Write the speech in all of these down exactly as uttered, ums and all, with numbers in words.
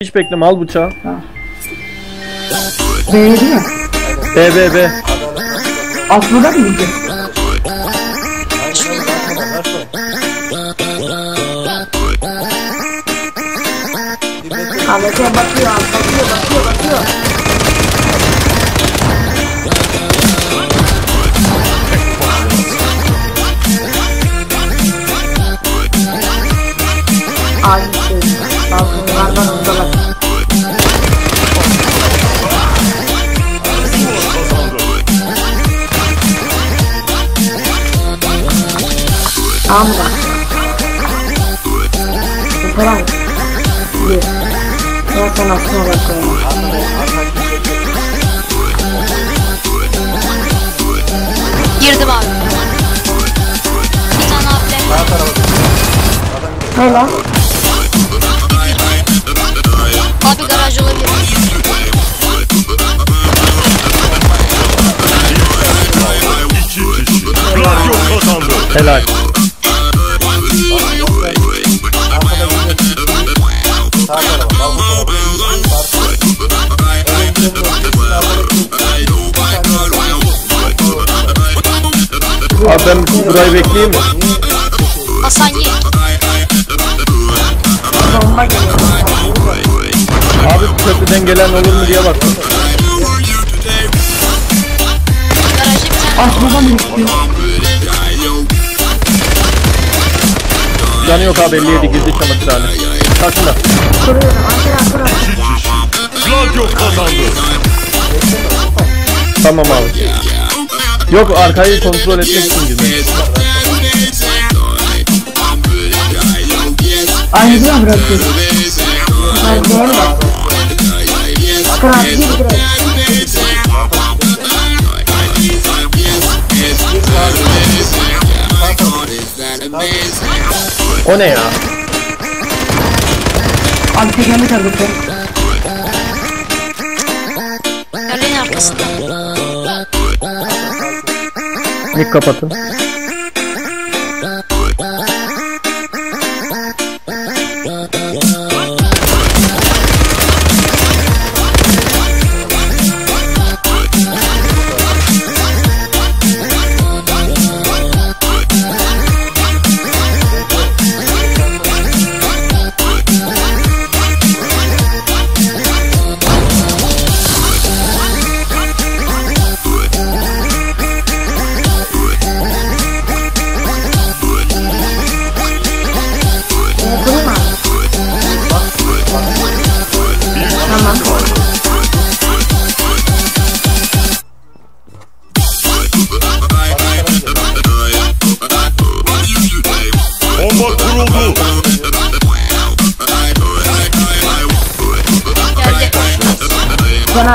Hiç bekleme, al bıçağı. B değil mi? B B B. Aslında mı gidiyor? Ahmet'e bakıyor, bakıyor, bakıyor, bakıyor. Aynı şey. Balkonlardan uzak. Tamam mı? Tamam. Bir. Ben sana aslına bakıyorum. Girdim abi. Bir tane abi. Ne lan? Abi garaj olabilir. Radyo kazandı. Helal. Abi ben burayı bekleyeyim mi? Hasan ye. Bomba geliyor. Abi köprüden gelen olur mu diye baktım. Garajda bir tane. Aslında mı gidiyor? Canı yok abi, elli yedi girdi çamaşırhane. Karşında. Kuruyorum, aşağı kuruyorum. Radyo kazandı. Tamam abi. Yok, arkayı kontrol etmek için girdim. Aynı değil mi bırakıyorsun? Hayır, doğru bak. Kırat, gir direkt. O ne ya? Abi tekerlek tarafı. Garajın arkasında. Mik kapatın. Bomba kuruldu. Geldi. Bana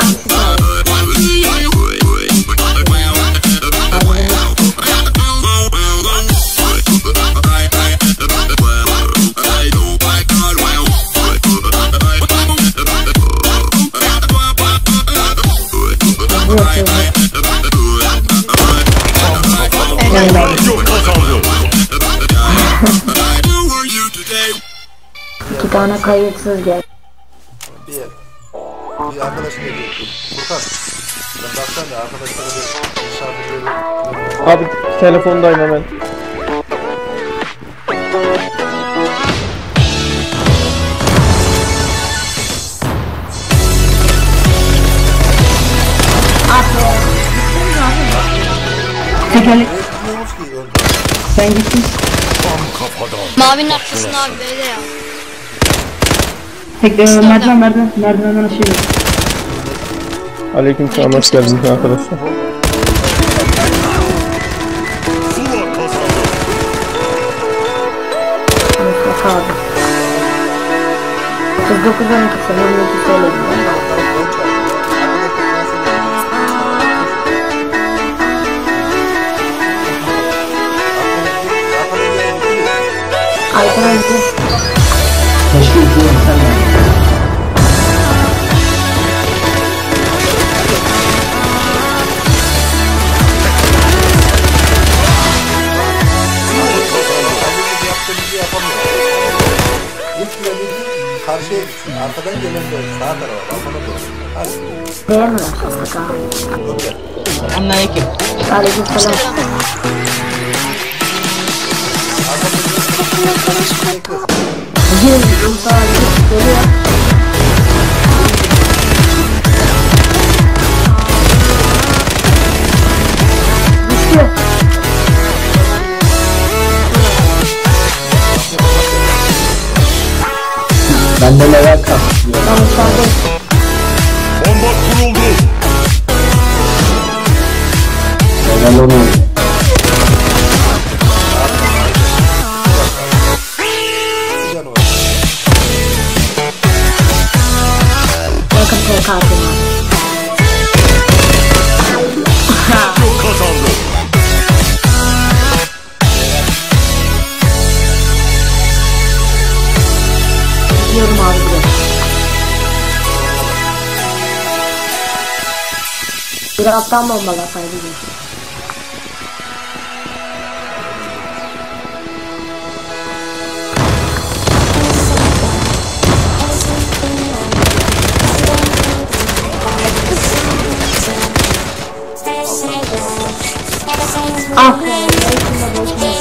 Radyo kazandı. iki tane kayıtsız gel. Bir, bir arkadaş geliyor. Furkan, sen baksana da arkadaşlara bir misafirleri... Abi telefondayım hemen. Tekerlek. Bilmiyoruz ki öldü. Sen gittin. Mavinin arkasında abi böyle ya. Tek e, merdiven merdiven merdivenden aşağı in. Aleykümselam, hoş geldiniz arkadaşlar. Zula kazandı. Neyse kaldı. otuz dokuz on iki sene on iki söyledim. Ayten önce. Keşke izleyelim sen de. Karşıya gitsin. arkadan gelen de sağ tarafa balkona doğru. Hadi. Beğenmiyorum kanka. Selamünaleyküm. Aleykümselam. Girin yumurtalar geliyor. Düştü. Ben de level kap. Ben içerideyim. Bomba kuruldu. Level onu. Bakın T K atayım. Gladio kazandı. Gidiyorum abi buraya. Bir alttan bombalar sayılıyor. Ah be, içinde boşuna.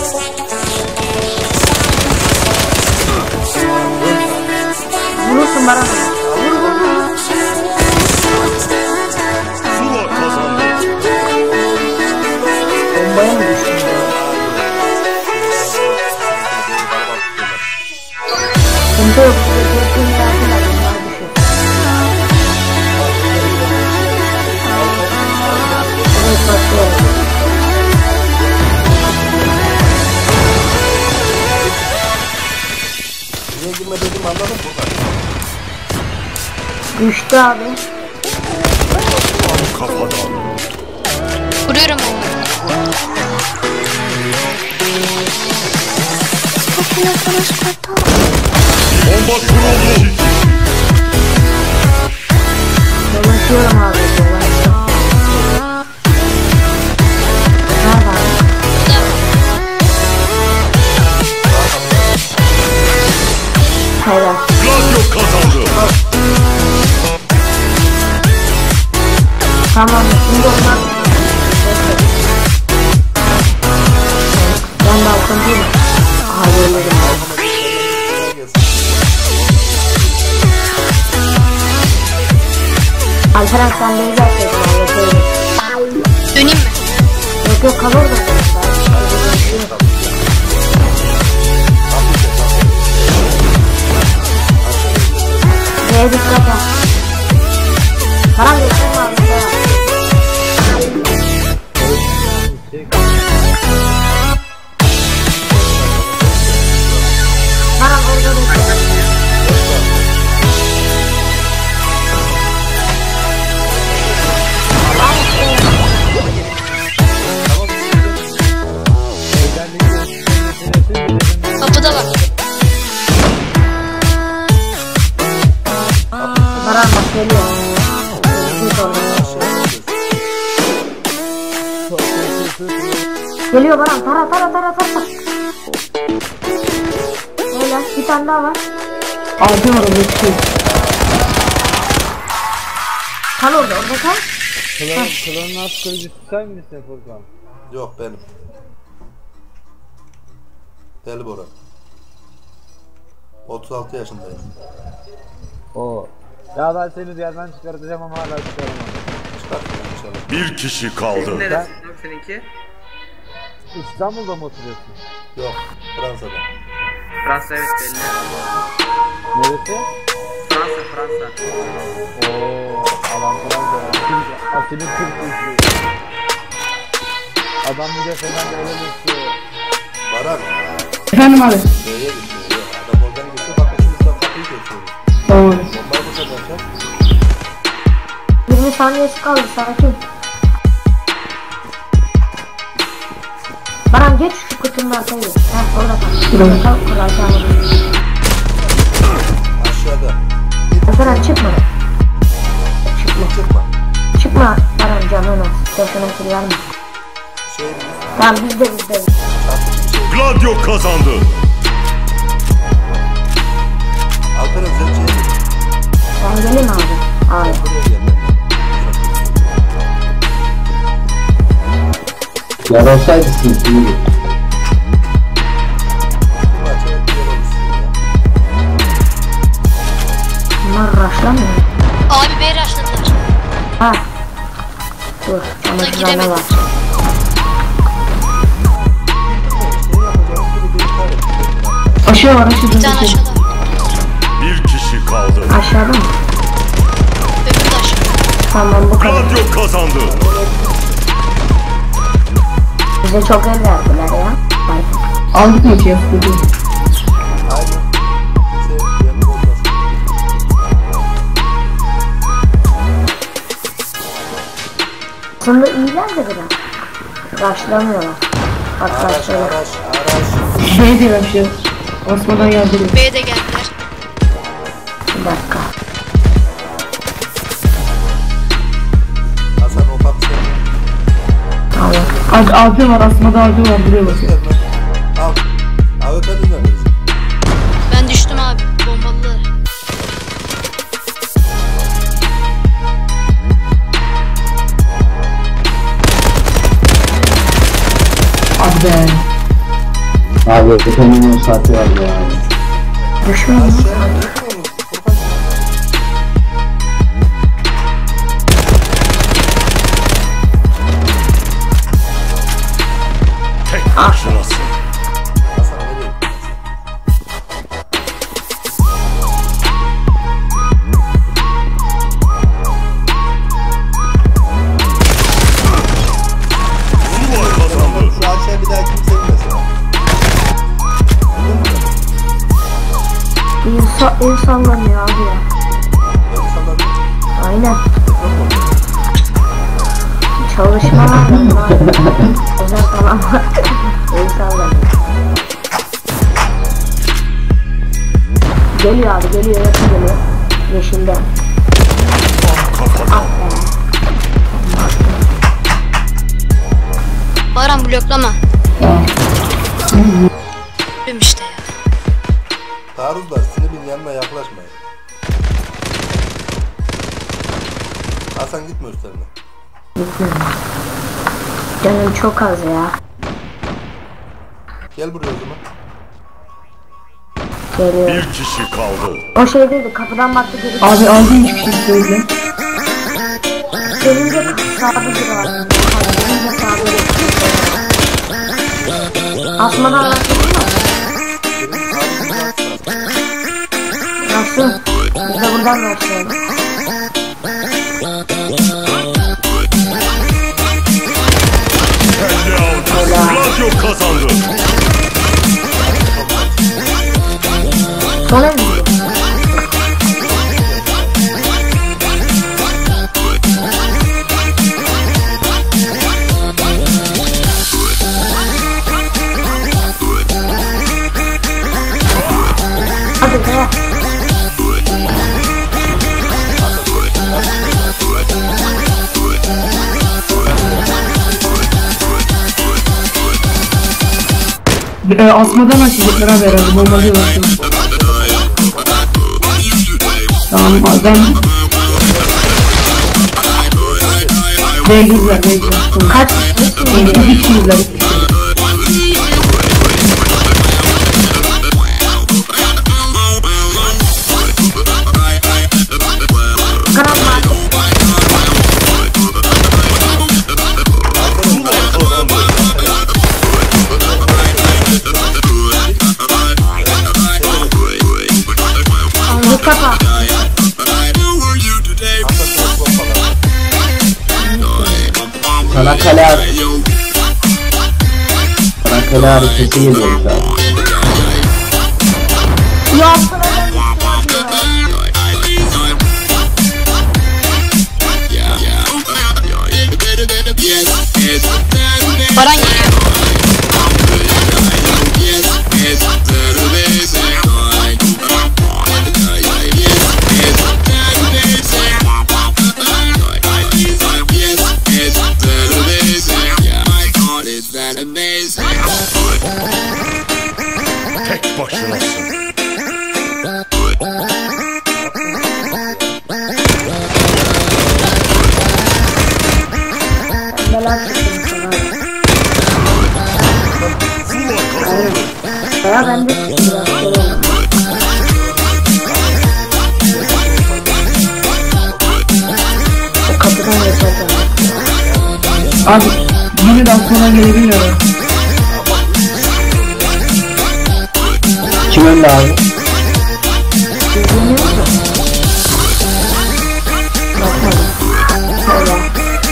Vurursun bana. Vur vur vur. Zula kazandı. Bombaya mı düştün ya? Sıkıntı yok. Sıkıntı yok. Evet başlıyor. Niye girme dedim anladın mı? Düştü abi. Kafadan. Vuruyorum onu. Bomba kuruldu. Dolaşıyorum abi. Dolaşıyorum. Nerede abi? Helal. Gladio kazandı. Tamam şimdi onlar. Ben balkondayım. Aha yerlerim. Alperen sen beni gerçekten anlatayım. Döneyim mi? Yok yok kalır da. Neye dikkat et. Param geçelim abi. Param orada bekliyor. Kapıda var. Param bak geliyor. Geliyor Baran, tara tara tara tara. Öyle bir tane daha var. Abi orada bir şey. Kal orada, orada kal. Klan, klanın askercisi sen misin Furkan? Yok benim. Deli Bora. otuz altı yaşındayım. Oo. Ya ben seni yerden çıkartacağım ama hala çıkaramadım. Çıkartmayayım inşallah. Bir kişi kaldı. Neresi seninki? İstanbul'da mı oturuyorsun? Yok Fransa'da. Fransa evet belli. Neresi? Fransa Fransa. Oo, alan falan da. Asil, Asil'in Türk kızı. Adam bir de falan da öyle istiyor. Baran. Efendim abi. B'ye gidiyor. Adam oradan gitti bakın şimdi sen kapıyı kesiyoruz. Tamam. Bombayı bu sefer çek. yirmi saniyesi kaldı sakin. Baran geç şu kutunun arkayı. Heh orada kal. Orada kal. Kolay gelsin. Aşağıda. Baran çıkma. Çıkma. Çıkma. Çıkma Baran canına. Sesine kirlenme. Şey Tamam bizde bizde. Gladio kazandı. Alperen sen şey Ben geleyim abi. Abi. Yer olsaydı sıkıntıydı. Bunlar raşlamıyor. Abi bey raşladılar. Ha. Dur. Da Ama şurada ne giremedim. var? Aşağı var aşağıda. Bir tane aşağıda. Bir kişi kaldı. Aşağıda mı? Öbürü de aşağıda. Tamam bu kadar. Gladio kazandı. Bize çok el verdiler ya. Aldık mı ki? Aslında iyiler de biraz. Raşlamıyorlar. Bak Araç raşlıyorlar. araç araç. Şey diyor bir şey. Osman'dan yardım. B'ye de geldiler. Bir dakika. Hasan o bak sen. Tamam. Ad, adı var Asma'da adı var buraya bakıyor. Al. Al öpedin de verirsin. Ben düştüm abi. Bombalılar. Hadi be. Abi efendim o saati var ya. Düşmeyin mi? Aşağıya gitmiyor musun? Furkan. Tek başınasın. Hasan nereye gittin? Zula kazandı. Şu aşağıya bir daha kimse inmesin. Buldun mu? İyi, sa iyi sallanıyor abi ya. Ben sana bir Aynen. Çalışma var mı? Özel falan var. İyi sallanıyor. Geliyor abi geliyor. Yakın geliyor. Yeşilde. Kafada. Baran bloklama. Ölüm işte ya. taarruzlar. Sinir'in yanına yaklaşmayın. Hasan gitme üstlerine. Gitmiyorum. Canım çok az ya. Gel buraya o zaman. Geliyor. Bir kişi kaldı. O şey değildi. Kapıdan baktı geri. Abi aldın hiçbir şey söyle. Gelince sağda biri var. Gelince sağda biri. Asmadan anlaşıldı mı? Nasıl? Biz de buradan başlayalım. Kendi aldı. Gladio kazandı. Son ev mi? Hadi be. E, Asma'dan açacaklar abi herhalde. Bombalıyor bakıyor. Tamam adam. Beygizler beygizler. Kaç? İki kişiler. Kral market. Anlı kapa. Çanakkale Çanakkale hareketi geliyor şu an. Yapsana ben. Baran geliyor. Tek başınasın. Ya ben de biraz şey oldum. O kapıdan geçerken. Abi yine daha sonra gelebiliyorum. Kim önde abi? Dinliyor musun? Bakalım. Söyle.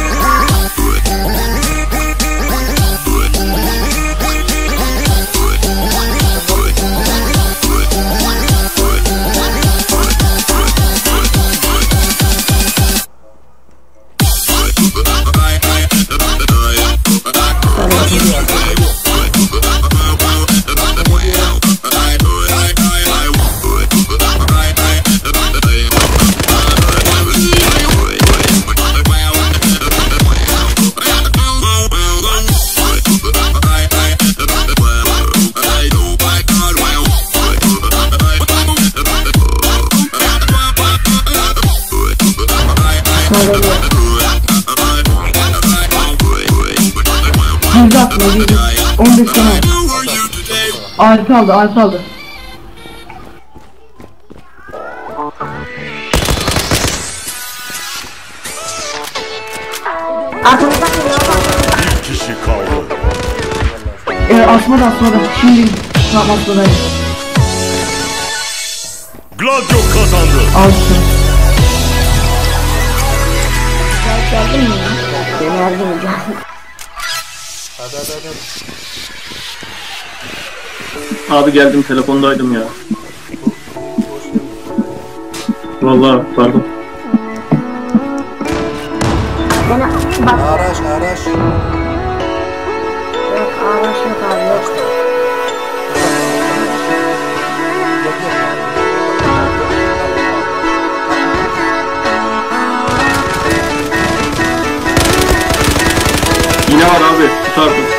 Yüzde atma, yüzde. on beş tane. Arif aldı, Arif aldı. Arkamızdan geliyor bak. Bir kişi kaldı. Ee, asmadı asmadı. Şimdi tamam asmadayım. Gladio kazandı. Alsın. Geldin mi ya? Beni yardım edeceğim. Hadi hadi hadi. Abi geldim, telefondaydım ya. Vallahi pardon. Beni bak. Araç araç. Yok araç yok abi yok. Yine var abi, tutardım.